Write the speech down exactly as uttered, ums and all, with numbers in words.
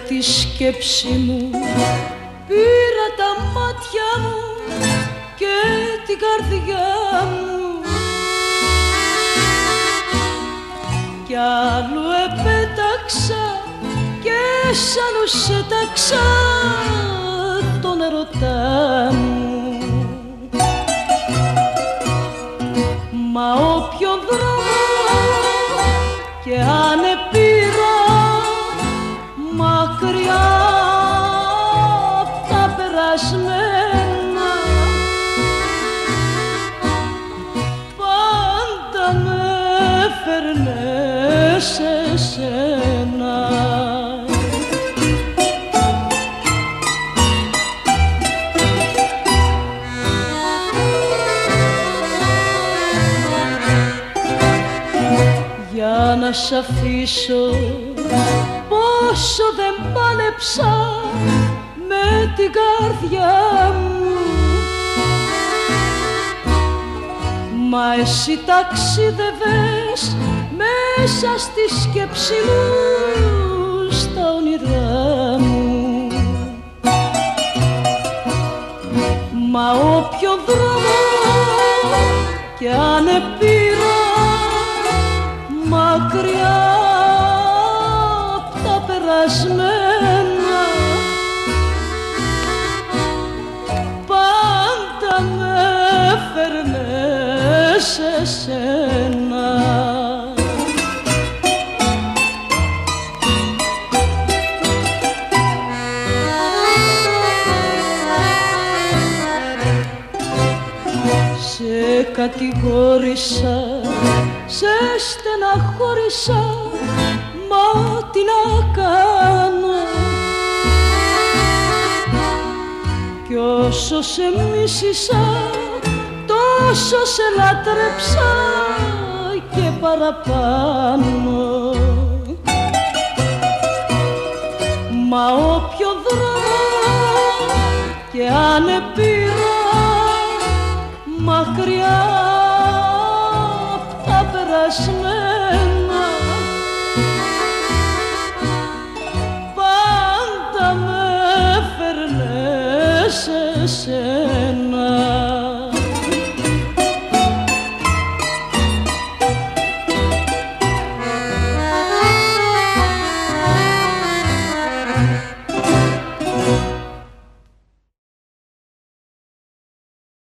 τη σκέψη μου, πήρα τα μάτια μου και την καρδιά μου κι άλλου επέταξα και σ' άλλους έταξα τον ερωτά μου. Μα όποιο δρόμο και αν επήρα μακριά απ' τα περασμένα, πάντα με έφερνε σε σένα. Για να σ' αφήσω πόσο δεν πάλεψα με την καρδιά μου, μα εσύ ταξίδευες μέσα στη σκέψη μου, στα όνειρά μου. Μα όποιο δρόμο και αν επήρα μακριά απ' τα περασμένα, πάντα με έφερνε σε σένα. Σε κατηγόρησα, σε στεναχώρησα, μα τι να κάνω, κι όσο σε μίσησα τόσο σε λάτρεψα και παραπάνω. Μα όποιο δρόμο και αν επήρα μακριά απ' τα περασμένα,